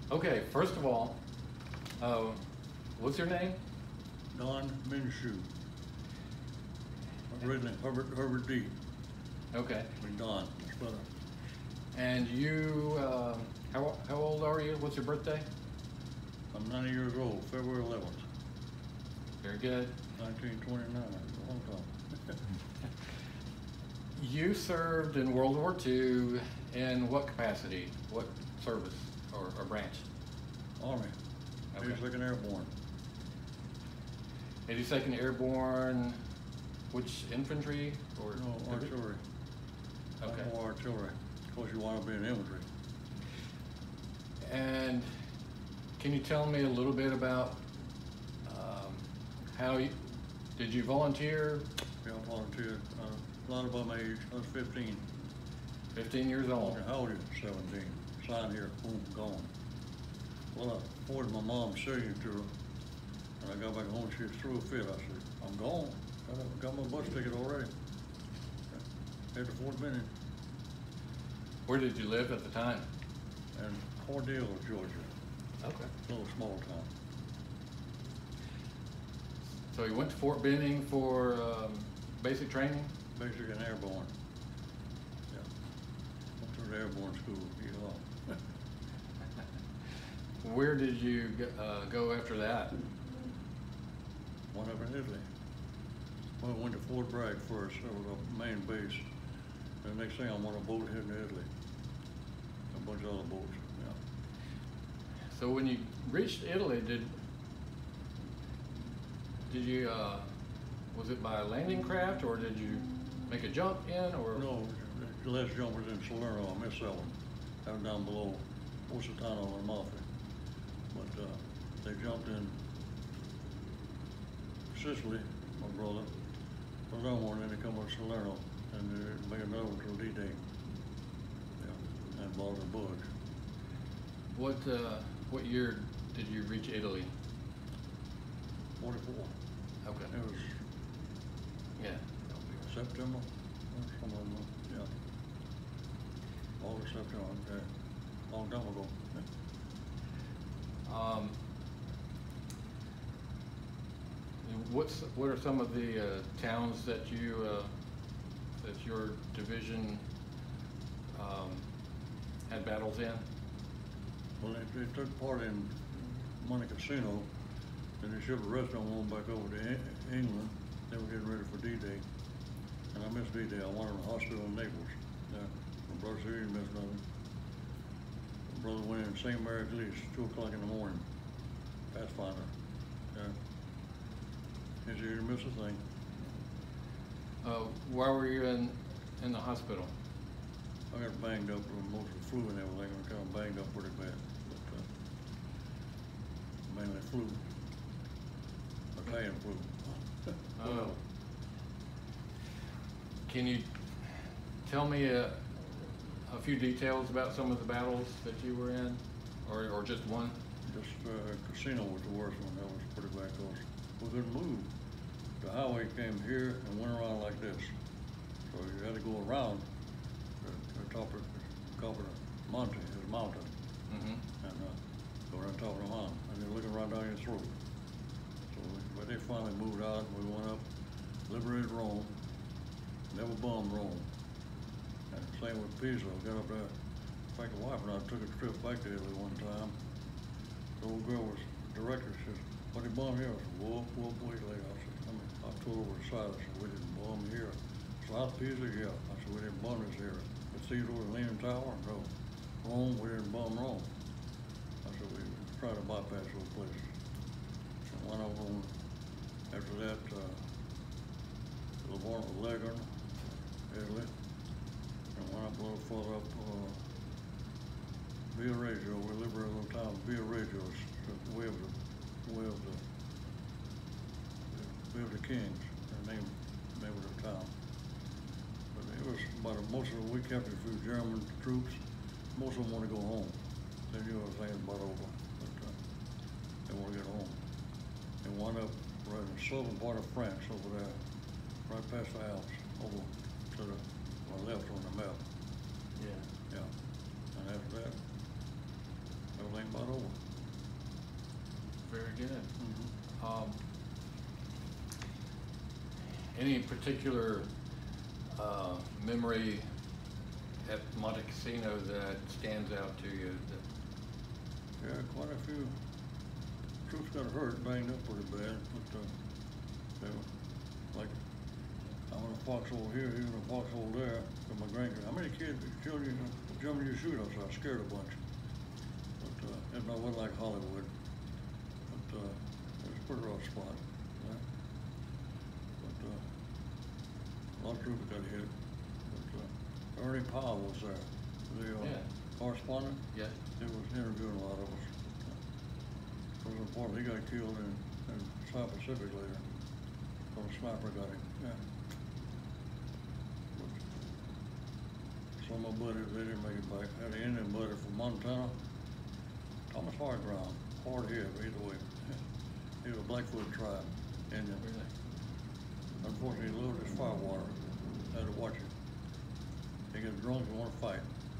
Okay, first of all, what's your name? Don Minshew. Originally Herbert D. Okay. With Don, his brother. And you, how old are you? What's your birthday? I'm 90 years old, February 11th, Very good. 1929. A long time. You served in World War II in what capacity? What service or branch? Army. Okay. 82nd Airborne. 82nd Airborne, which infantry or? No, artillery. Okay. More artillery. Of course, you want to be in infantry. And can you tell me a little bit about did you volunteer? Yeah, I volunteered. A lot about my age. I was 15. 15 years old. How old are you? 17. Sign here. Boom, gone. Well, I forwarded my mom's signature, and I got back home. She threw a fit. I said, "I'm gone. Got my bus ticket already." Head to Fort Benning. Where did you live at the time? In Cordell, Georgia. Okay. A little small town. So you went to Fort Benning for basic training? Basic and airborne. Yeah. Went to the airborne school. Yeah. Where did you go after that? Went up in Italy. Well, I went to Fort Bragg first. That was a main base. And the next thing, I'm on a boat heading to Italy. A bunch of other boats. Yeah. So when you reached Italy, did you was it by a landing craft, or did you make a jump in, or? No, the last jump was in Salerno. I missed that one. That was down below Positano and Amalfi. But they jumped in Sicily, my brother. Was on one, and they come up to Salerno, and they made another one till D-Day. Yeah, and bought a bug. What year did you reach Italy? 44. Okay. It was Yeah. September, something like that. Yeah. August, September, okay. Long time ago. What are some of the towns that that your division had battles in? Well, they took part in Monte Cassino, and they shipped the rest of them on back over to England. They were getting ready for D-Day, and I missed D-Day. I went in the hospital in Naples. Yeah. My brother said he didn't miss nothing. My brother went in St. Mary's Lease, 2 o'clock in the morning. Pathfinder. Yeah. He said he didn't miss a thing. Why were you in the hospital? I got banged up with most of the flu and everything. I got banged up pretty bad. But, mainly flu. Italian flu. Oh. Can you tell me a few details about some of the battles that you were in, or just one? Just Casino was the worst one. That was pretty bad because we couldn't move. The highway came here and went around like this. So you had to go around the top of Monte, his mountain, and go around top of the mountain, and you're looking right down your throat. So, but they finally moved out, and we went up, liberated Rome, never bombed Rome. And same with Pisa, got up there. In fact, the wife and I took a trip back to Italy one time. The old girl was director. She says, "What did bomb here?" I said, wait later. I told her over the side. I said, "We didn't bomb here." South Pisa, yeah. I said, "We didn't bomb this area." Cathedral and Leaning Tower, no. Rome, we didn't bomb Rome. I said, we tried to bypass those places. And went over on, after that, Livorno, Leghorn, Italy, and went up a little further up, Via Reggio. We liberated a little town, Via Reggio, the way of the kings, their name of the town. But it was about most of it, we kept a few German troops. Most of them want to go home. They knew everything was about over, but they want to get home. They wound up right in the southern part of France over there, right past the Alps, over to the left on the map. Yeah. Yeah. And after that, everything about over. good. Mhm. Any particular memory at Monte Cassino that stands out to you? Yeah, quite a few troops got hurt, banged up pretty bad, but, they were, like, I'm in a foxhole here, he was in a foxhole there, with my grandkids. How many kids, children, jumping your shoot outside, scared a bunch. But, it wasn't like Hollywood, but, it was a pretty rough spot, yeah. But, a lot of troops got hit, but, Ernie Powell was there, the, Yeah. correspondent. Yeah. He was interviewing a lot of us. It was important, he got killed in South Pacific later. So a sniper got him, yeah. But some of my buddies, they didn't make it back. Had an Indian buddy from Montana, Thomas Hardground, hard head, either way. He was a Blackfoot tribe, Indian. Really? Unfortunately, he loved his firewater. Had to watch it. He gets drunk and want to fight.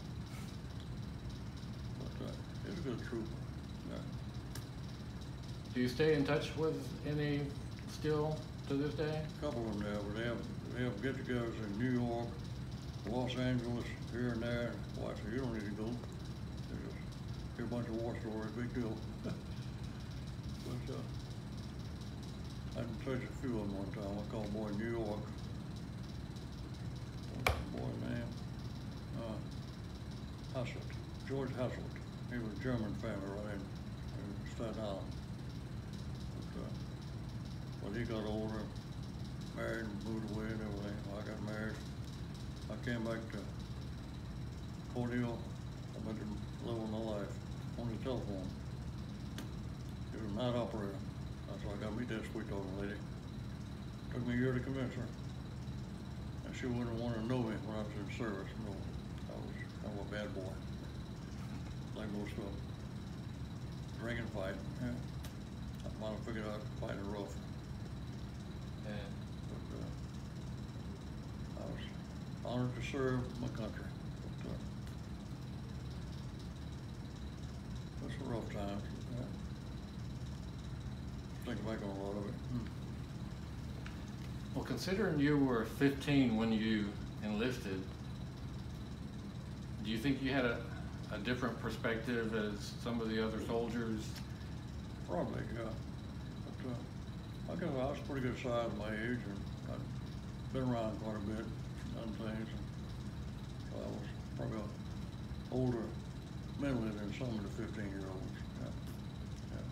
But, he was a good trooper, yeah. Do you stay in touch with any still to this day? A couple of them there, but they have get-togethers in New York, Los Angeles, here and there. Well, I said, you don't need to go. They just hear a bunch of war stories, big deal. But, I can touch a few of them one time. I called a boy in New York. What's the boy's name? Hasselt, George Hasselt. He was a German family right in Staten Island. But, when he got older, married and moved away and everything, I got married. I came back to Cornell. I met him love of my life on the telephone. He was a night operator. That's why I got me that sweet talking lady. Took me a year to convince her. And she wouldn't want to know me when I was in service. No, I'm a bad boy. Like most of them. Drink and fight, yeah. I might have figured out fighting rough. Yeah. But, I was honored to serve my country. But, that's a rough time. Yeah. Think back on a lot of it. Well, considering you were 15 when you enlisted, do you think you had a different perspective as some of the other soldiers? Probably, yeah. But, I guess I was pretty good size at my age, and I'd been around quite a bit, done things, and so I was probably older mentally than some of the 15-year-olds. Yeah. Yeah.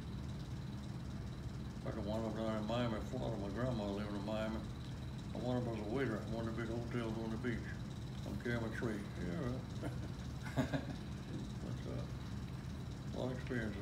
Like one of them down in Miami, Florida, my grandma lived in Miami. And one of them was a waiter at one of the big hotels on the beach on Caramel Tree. Yeah. But, a lot of experiences.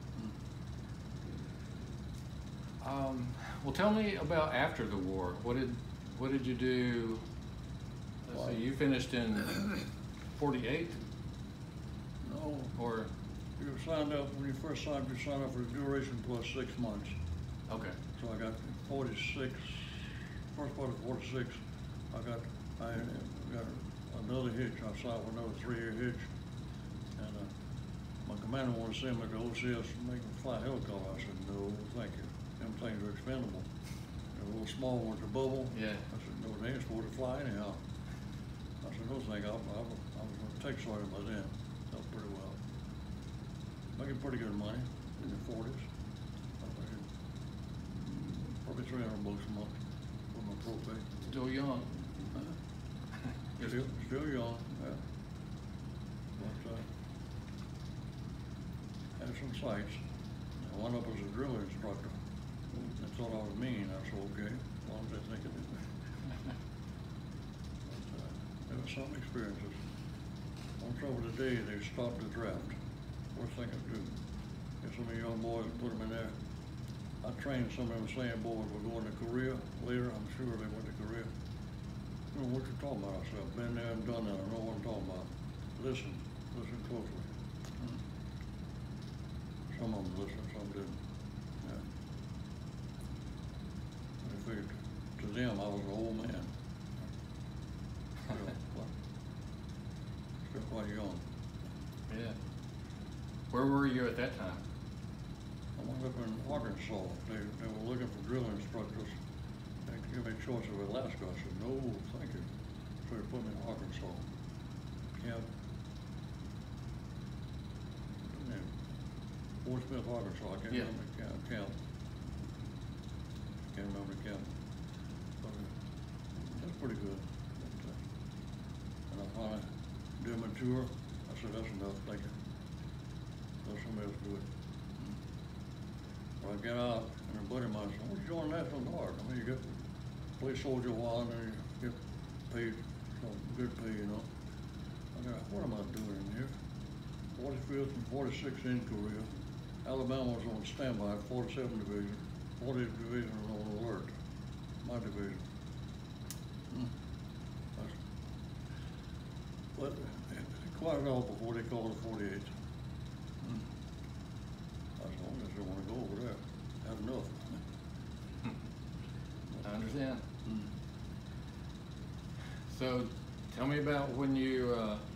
Well, tell me about after the war. What did you do? Let's see, you finished in 48? No. Or? You signed up, when you first signed, you signed up for the duration plus 6 months. Okay. So I got 46, first part of 46, I got another hitch. I signed for another 3-year hitch. And my commander wanted to send me to OCS and make me fly a helicopter. I said, no, thank you. Them things are expendable. A little small one with the bubble. Yeah. I said, no, they ain't supposed to fly anyhow. I said, no, thank you. I was going to take sergeant by then. That was pretty well. Making pretty good money in the 40s. Probably $300 a month for my propay. Still young. Still young, yeah. But, had some sights. I wound up as a drill instructor. They thought I was mean. I said, okay, as long as they think it is. But, there were some experiences. On trouble today, they stopped the draft. Worst thing I could do. Get some of the young boys and put them in there. I trained some of them saying boys were going to Korea later. I'm sure they went to Korea. You know what you're talking about. I said, I've been there and done that. I know what I'm talking about. Listen closely. Some of them listened, some didn't. Yeah. I figured to them I was an old man. Still quite young. Yeah. Where were you at that time? I was up in Arkansas. They were looking for drill instructors. They gave me a choice of Alaska. I said, no, thank you. So they put me in Arkansas. Camp. Fort Smith, Arkansas. I can't remember the camp. Can't remember the camp. But that's pretty good. And I finally did my tour. I said, that's enough, thank you. Let somebody else do it. Well, I got out, and a buddy of mine said, "Why don't you join the National Guard? I mean, you get play soldier a while, and then you get paid some good pay, you know." I got, what am I doing in here? 45th and 46th in Korea. Alabama was on standby, 47th Division. 40th Division was on alert. My division. But quite well before they called it 48th. I said, I just don't want to go over there. Have enough. I understand. So, tell me about when you,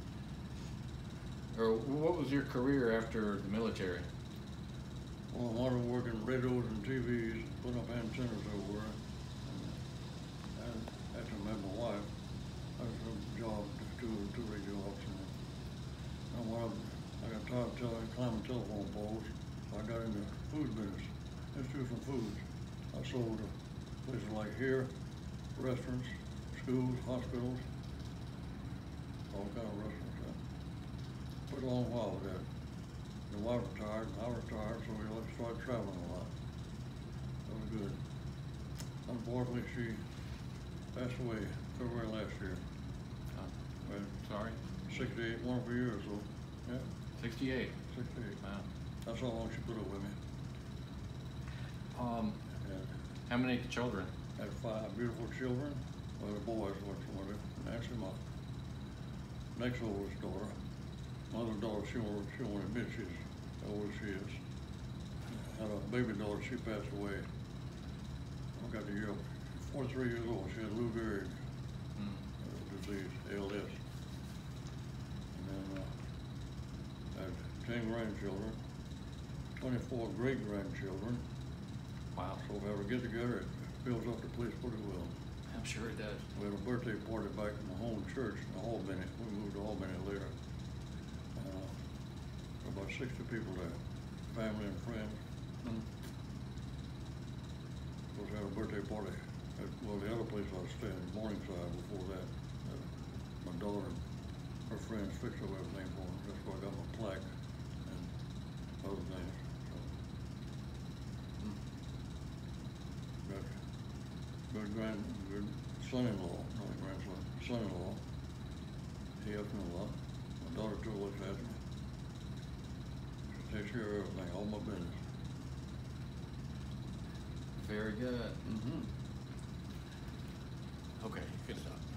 or what was your career after the military? Well, I wanted to work in radios and TVs, put up antennas everywhere. And after I met my wife, I was a job, two radio ops. And I got tired of climbing telephone poles, so I got into food business, institutional foods. I sold to places like here, restaurants, schools, hospitals, all kind of restaurants. Put a long while with that. The wife retired, I retired, so we started traveling a lot. That was good. Unfortunately, she passed away February last year. Sorry? 68, wonderful years, so, yeah. 68. 68. Wow. That's how long she put up with me. How many children? Had 5 beautiful children. Well, the boys were with her. Nancy, my next oldest daughter. My other daughter, she won't admit she's how old she is. Had a baby daughter, she passed away. I got the year, 43 years old. She had Lou Gehrig disease, ALS. And then had 10 grandchildren, 24 great-grandchildren. Wow. So if we ever get together, it fills up the place pretty well. I'm sure it does. We had a birthday party back in my home church in Albany. We moved to Albany later. About 60 people there, family and friends. Of course, I had a birthday party at, well, the other place I was staying, Morningside, before that. My daughter and her friends fixed up everything for me. That's where I got my plaque and other things. So, got good son-in-law, not a grandson, son-in-law. He helped me a lot. My daughter too looks after me. She takes care of everything, all my business. Very good. Okay, good stuff.